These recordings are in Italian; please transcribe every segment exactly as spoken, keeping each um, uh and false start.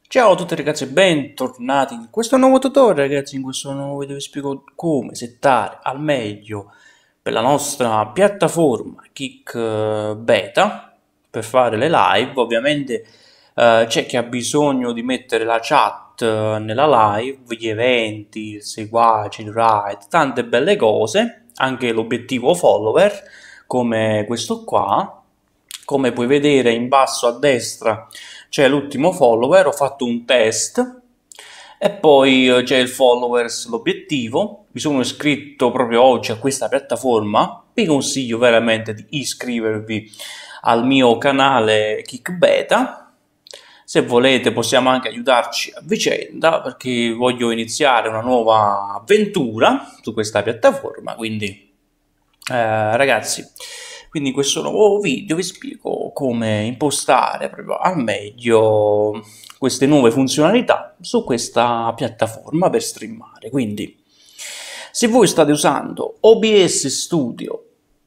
Ciao a tutti ragazzi e bentornati in questo nuovo tutorial ragazzi. In questo nuovo video vi spiego come settare al meglio per la nostra piattaforma Kick eh, Beta per fare le live. Ovviamente eh, c'è chi ha bisogno di mettere la chat eh, nella live, gli eventi, il seguaci, il raid, tante belle cose, anche l'obiettivo follower come questo qua. Come puoi vedere in basso a destra c'è l'ultimo follower, ho fatto un test e poi eh, c'è il followers, l'obiettivo. Mi sono iscritto proprio oggi a questa piattaforma, vi consiglio veramente di iscrivervi al mio canale Kick Beta. Se volete possiamo anche aiutarci a vicenda, perché voglio iniziare una nuova avventura su questa piattaforma, quindi eh, ragazzi, quindi in questo nuovo video vi spiego come impostare proprio al meglio queste nuove funzionalità su questa piattaforma per streamare. Quindi se voi state usando O B S Studio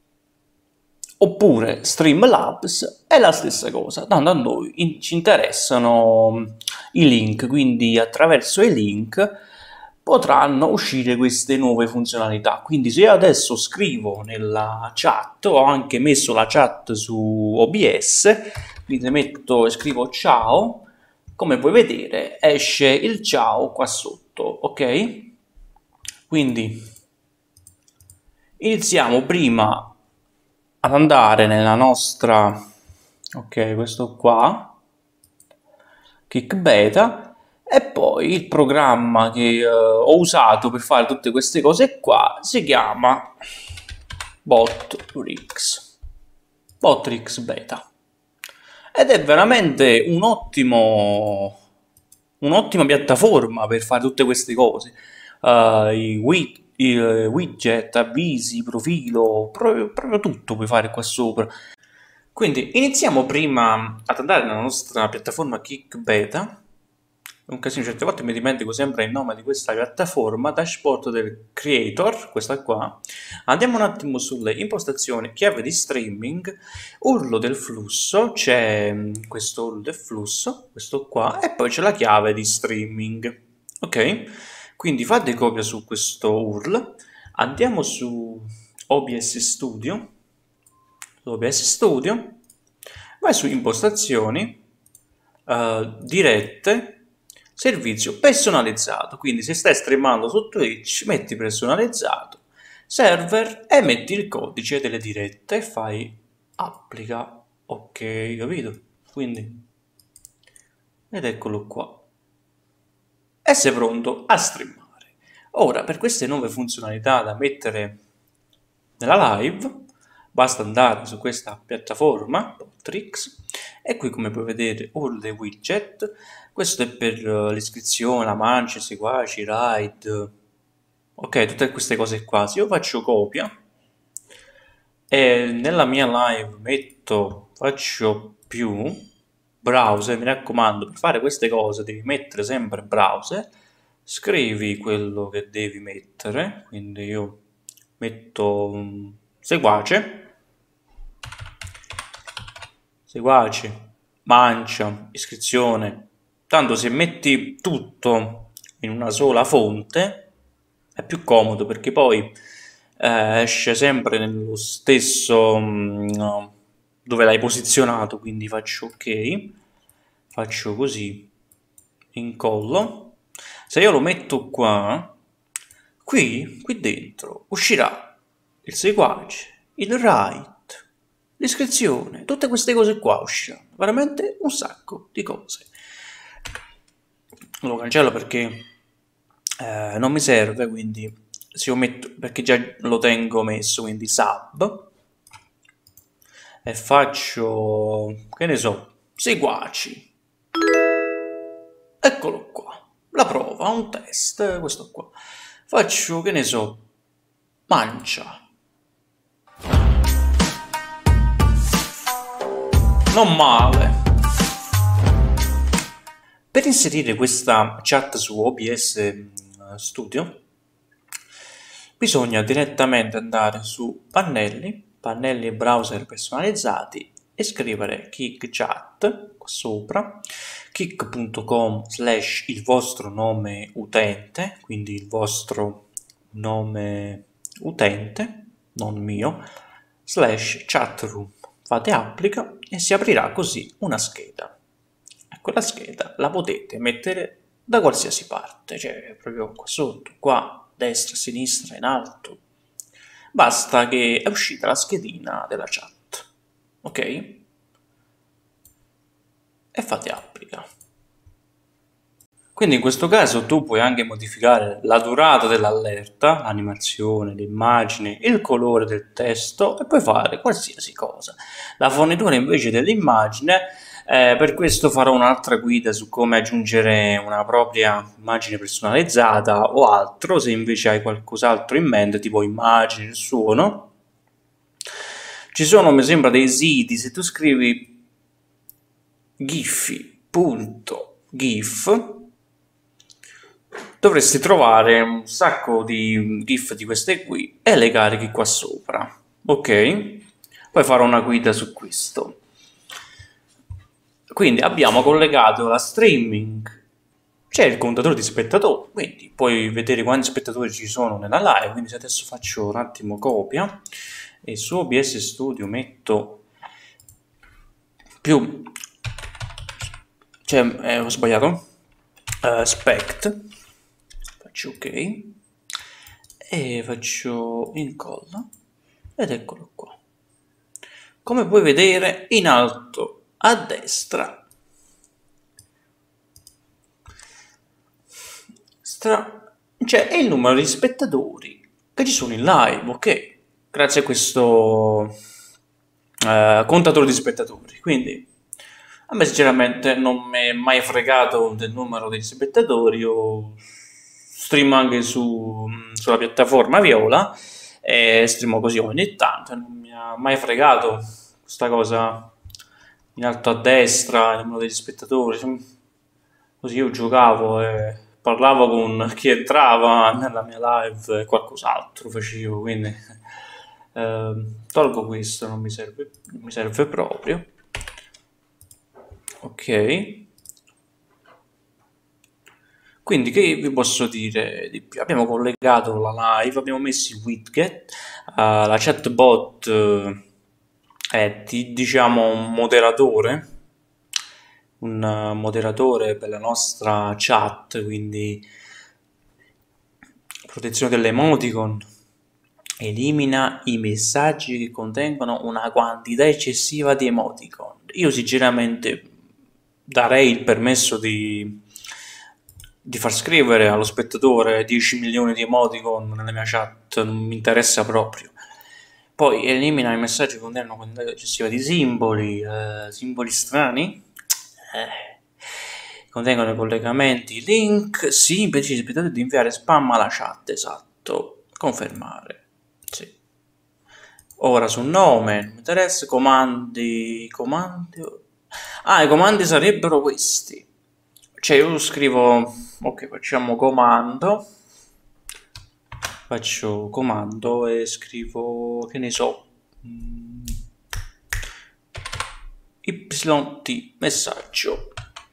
oppure Streamlabs è la stessa cosa, tanto a noi ci interessano i link, quindi attraverso i link potranno uscire queste nuove funzionalità. Quindi se io adesso scrivo nella chat, ho anche messo la chat su O B S, quindi metto e scrivo ciao, come puoi vedere esce il ciao qua sotto, ok? Quindi iniziamo prima ad andare nella nostra, ok, questo qua, Kick Beta, e poi il programma che uh, ho usato per fare tutte queste cose qua si chiama Botrix, Botrix Beta, ed è veramente un ottimo, un'ottima piattaforma per fare tutte queste cose. Uh, i widget, il widget, avvisi, profilo, proprio, proprio tutto puoi fare qua sopra. Quindi iniziamo prima ad andare nella nostra piattaforma Kick Beta. Un casino, certe volte mi dimentico sempre il nome di questa piattaforma, dashboard del creator, questa qua. Andiamo un attimo sulle impostazioni, chiave di streaming, urlo del flusso, c'è questo urlo del flusso, questo qua, e poi c'è la chiave di streaming, ok? Quindi fate copia su questo U R L, andiamo su O B S Studio, O B S Studio, vai su impostazioni, uh, dirette, servizio personalizzato, quindi se stai streamando su Twitch metti personalizzato, server e metti il codice delle dirette e fai applica, ok, capito? Quindi, ed eccolo qua. E sei pronto a streamare. Ora, per queste nuove funzionalità da mettere nella live, basta andare su questa piattaforma, Botrix, e qui come puoi vedere all the widget. Questo è per l'iscrizione, la mancia, i seguaci, i raid, ok, tutte queste cose qua. Se io faccio copia e nella mia live metto, faccio più, browser, mi raccomando, per fare queste cose devi mettere sempre browser, scrivi quello che devi mettere, quindi io metto um, seguace, seguace, mancia, iscrizione, tanto se metti tutto in una sola fonte è più comodo perché poi eh, esce sempre nello stesso um, dove l'hai posizionato, quindi faccio ok, faccio così, incollo. Se io lo metto qua, qui, qui dentro uscirà il seguace, il write, l'iscrizione, tutte queste cose qua usciranno, veramente un sacco di cose. Lo cancello perché eh, non mi serve, quindi se io metto, perché già lo tengo messo, quindi sub, e faccio, che ne so, seguaci, eccolo qua, la prova, un test, questo qua, faccio, che ne so, mancia, non male. Per inserire questa chat su O B S Studio bisogna direttamente andare su pannelli, pannelli e browser personalizzati, e scrivere KickChat qua sopra, kick punto com slash il vostro nome utente, quindi il vostro nome utente, non mio, slash chatroom, fate applica e si aprirà così una scheda. E quella scheda la potete mettere da qualsiasi parte, cioè proprio qua sotto, qua, a destra, a sinistra, in alto. Basta che è uscita la schedina della chat, ok? E fate applica. Quindi in questo caso tu puoi anche modificare la durata dell'allerta, l'animazione, l'immagine, il colore del testo e puoi fare qualsiasi cosa. La fornitura invece dell'immagine, eh, per questo farò un'altra guida su come aggiungere una propria immagine personalizzata o altro, se invece hai qualcos'altro in mente, tipo immagini, il suono. Ci sono, mi sembra, dei siti, se tu scrivi giphy punto gif dovresti trovare un sacco di GIF di queste qui e le carichi qua sopra, ok? Poi farò una guida su questo. Quindi abbiamo collegato la streaming, c'è il contatore di spettatori, quindi puoi vedere quanti spettatori ci sono nella live. Quindi se adesso faccio un attimo copia e su O B S Studio metto più, cioè eh, ho sbagliato, uh, spect, faccio ok e faccio incolla ed eccolo qua. Come puoi vedere in alto a destra c'è il numero di spettatori che ci sono in live, ok? Grazie a questo eh, contatore di spettatori. Quindi a me sinceramente non mi è mai fregato del numero degli spettatori. Io stream anche su, sulla piattaforma Viola e streamo così ogni tanto, non mi ha mai fregato questa cosa in alto a destra, il numero degli spettatori. Così io giocavo e parlavo con chi entrava nella mia live e qualcos'altro facevo, quindi eh, tolgo questo, non mi serve, non mi serve proprio. Ok. Quindi che vi posso dire di più? Abbiamo collegato la live, abbiamo messo i widget, uh, la chatbot uh, è di, diciamo un moderatore, un uh, moderatore per la nostra chat, quindi protezione delle emoticon, elimina i messaggi che contengono una quantità eccessiva di emoticon. Io sinceramente darei il permesso di di far scrivere allo spettatore dieci milioni di emoticon nella mia chat, non mi interessa proprio. Poi elimina i messaggi che contengono una quantità eccessiva di simboli, eh, simboli strani, eh, contengono i collegamenti, link, sì, impedisce ai spettatori di inviare spam alla chat, esatto, confermare, sì. Ora sul nome, non mi interessa, comandi, comandi, ah, i comandi sarebbero questi. Cioè io scrivo, ok, facciamo comando, faccio comando e scrivo, che ne so, yt messaggio,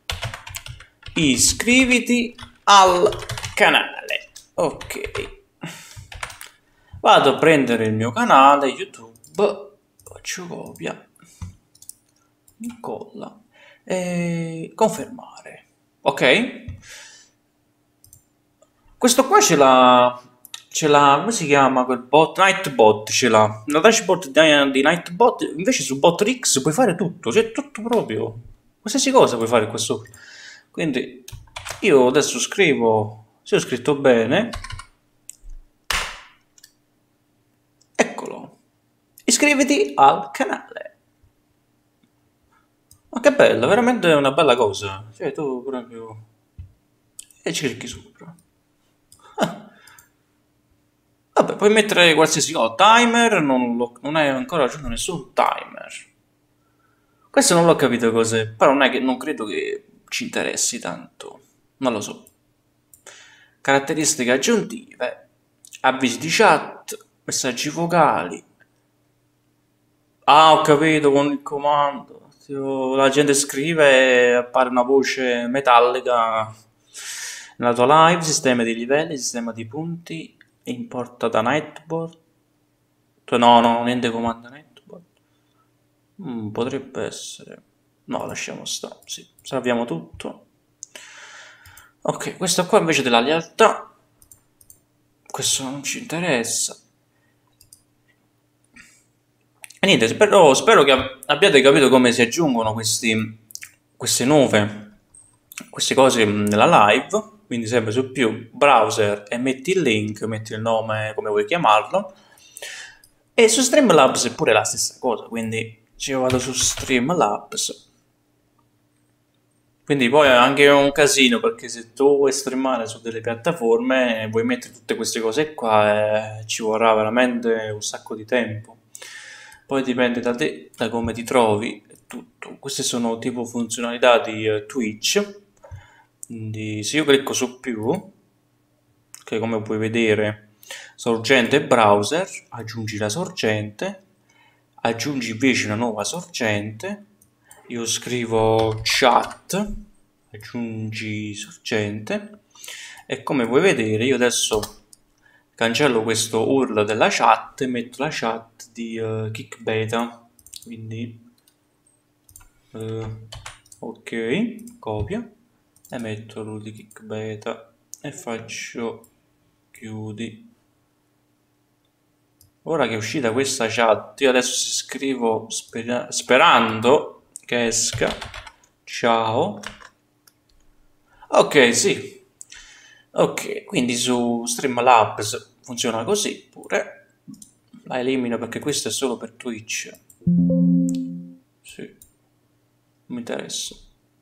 iscriviti al canale, ok, vado a prendere il mio canale YouTube, faccio copia, incolla e confermare. Ok, questo qua ce l'ha, ce l'ha, come si chiama quel bot? Nightbot ce l'ha, la dashboard di, di Nightbot. Invece su Botrix puoi fare tutto, c'è tutto proprio, qualsiasi cosa puoi fare qua sopra. Quindi io adesso scrivo, se ho scritto bene, eccolo, iscriviti al canale. Ma che bella, veramente è una bella cosa, cioè tu proprio e ci clicchi sopra. Ah. Vabbè, puoi mettere qualsiasi cosa, timer, non, lo, non hai ancora aggiunto nessun timer. Questo non l'ho capito cos'è, però non è che non credo che ci interessi tanto, non lo so. Caratteristiche aggiuntive, avvisi di chat, messaggi vocali, Ah, ho capito, con il comando. Tipo, la gente scrive e appare una voce metallica nella tua live, sistema di livelli, sistema di punti, importa da Nightbot. No, no, niente comando Nightbot. Mm, potrebbe essere. No, lasciamo stare, sì, salviamo tutto. Ok, questo qua invece della lealtà, questo non ci interessa. E niente, spero, spero che ab- abbiate capito come si aggiungono questi, queste nuove, queste cose nella live, quindi sempre su più browser e metti il link, metti il nome come vuoi chiamarlo, e su Streamlabs è pure la stessa cosa, quindi se io vado su Streamlabs, quindi poi è anche un casino perché se tu vuoi streamare su delle piattaforme vuoi mettere tutte queste cose qua e ci vorrà veramente un sacco di tempo. Poi dipende da te, da come ti trovi e tutto. Queste sono tipo funzionalità di eh, Twitch. Quindi se io clicco su più, che come puoi vedere sorgente e browser, aggiungi la sorgente, aggiungi invece una nuova sorgente, io scrivo chat, aggiungi sorgente e come puoi vedere io adesso cancello questo U R L della chat e metto la chat di uh, Kickbeta, quindi uh, ok, copia e metto l'U R L di Kickbeta e faccio chiudi. Ora che è uscita questa chat, io adesso si scrivo spera- sperando che esca. Ciao. Ok, sì. Ok, quindi su Streamlabs funziona così pure. La elimino perché questo è solo per Twitch. Sì, non mi interessa.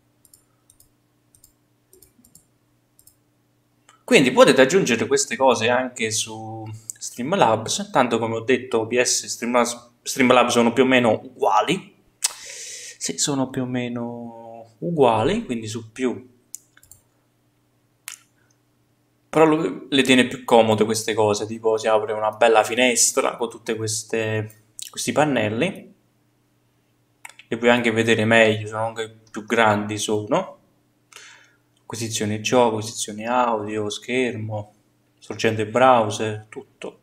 Quindi potete aggiungere queste cose anche su Streamlabs, tanto come ho detto O B S e Streamlabs, Streamlabs sono più o meno uguali. Sì, sono più o meno uguali, quindi su più. Però lui le tiene più comode queste cose, tipo si apre una bella finestra con tutte queste questi pannelli. Li puoi anche vedere meglio, sono anche più grandi sono. Acquisizione gioco, acquisizione audio, schermo, sorgente browser, tutto.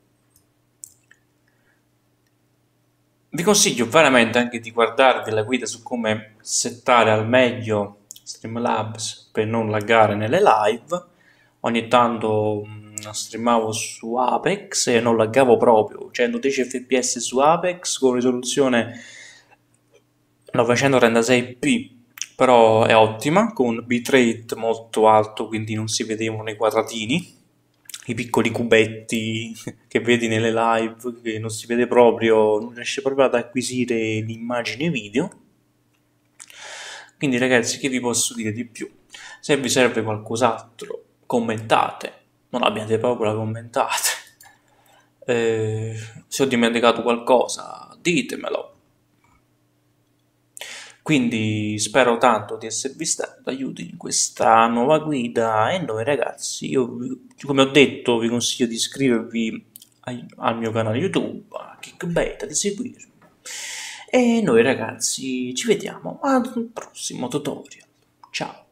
Vi consiglio veramente anche di guardarvi la guida su come settare al meglio Streamlabs per non laggare nelle live. Ogni tanto mh, streamavo su Apex e non laggavo proprio, centodieci F P S su Apex con risoluzione novecentotrentasei p, però è ottima, con bitrate molto alto, quindi non si vedevano i quadratini, i piccoli cubetti che vedi nelle live, che non si vede proprio, non riesce proprio ad acquisire l'immagine video. Quindi ragazzi, che vi posso dire di più? Se vi serve qualcos'altro, commentate, non abbiate paura, commentate. Eh, se ho dimenticato qualcosa, ditemelo. Quindi spero tanto di esservi stato d'aiuto in questa nuova guida e noi ragazzi, io vi- come ho detto vi consiglio di iscrivervi ai- al mio canale YouTube, a Kickbeta, di seguirmi. E noi ragazzi ci vediamo ad un prossimo tutorial. Ciao!